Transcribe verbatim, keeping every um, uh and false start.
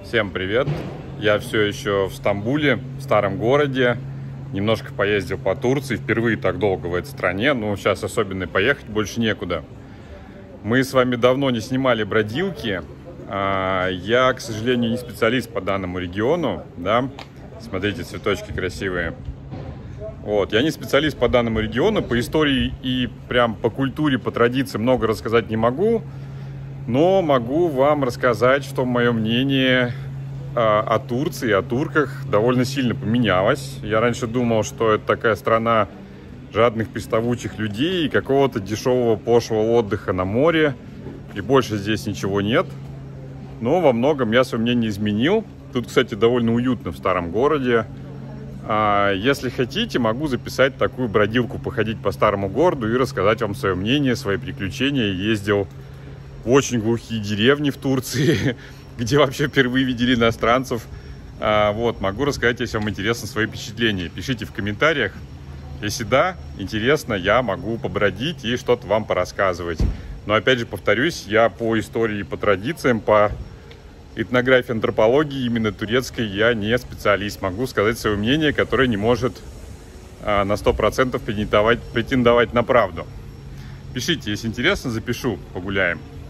Всем привет! Я все еще в Стамбуле, в старом городе. Немножко поездил по Турции, впервые так долго в этой стране. Ну, сейчас особенно поехать больше некуда. Мы с вами давно не снимали бродилки. Я, к сожалению, не специалист по данному региону. Да? Смотрите, цветочки красивые. Вот. Я не специалист по данному региону. По истории и прям по культуре, по традиции много рассказать не могу. Но могу вам рассказать, что мое мнение о Турции, о турках довольно сильно поменялось. Я раньше думал, что это такая страна жадных, приставучих людей и какого-то дешевого, пошлого отдыха на море. И больше здесь ничего нет. Но во многом я свое мнение изменил. Тут, кстати, довольно уютно в старом городе. Если хотите, могу записать такую бродилку, походить по старому городу и рассказать вам свое мнение, свои приключения. Ездил в очень глухие деревни в Турции, где вообще впервые видели иностранцев. А, вот, могу рассказать, если вам интересно, свои впечатления. Пишите в комментариях. Если да, интересно, я могу побродить и что-то вам порассказывать. Но опять же, повторюсь, я по истории, по традициям, по этнографии, антропологии, именно турецкой, я не специалист. Могу сказать свое мнение, которое не может а, на сто процентов претендовать, претендовать на правду. Пишите, если интересно, запишу, погуляем.